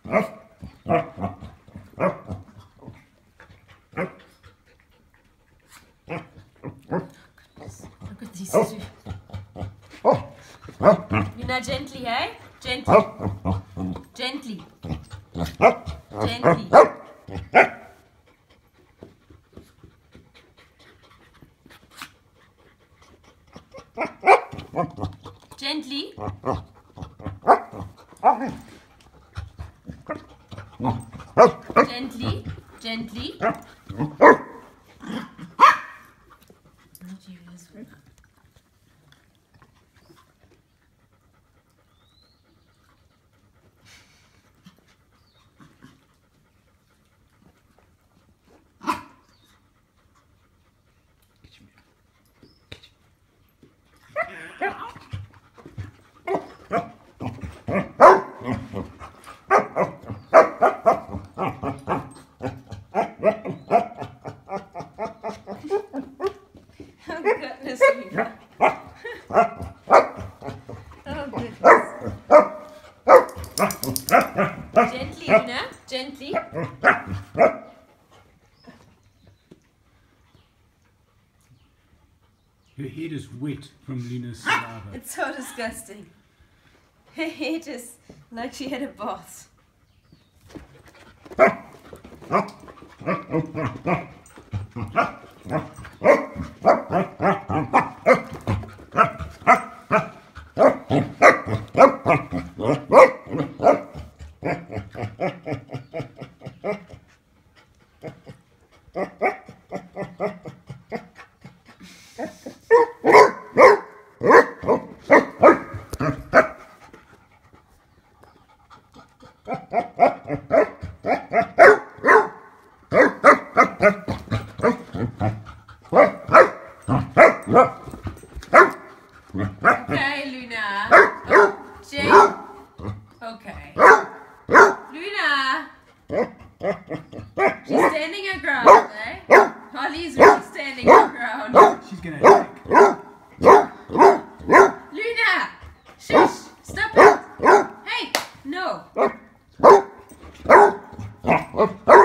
Look at these two. Luna, gently, hey? Gently. Gently. Gently. Gently. Gently. Gently. Oh goodness me. Oh goodness. Gently, Luna. Gently. Her head is wet from Luna's saliva. It's so disgusting. Her head is like she had a bath. Okay, Luna. Jane. Okay. Luna. She's standing her ground, eh? Holly's really standing her ground. She's gonna attack. Luna! Shush! Stop it! Hey! No!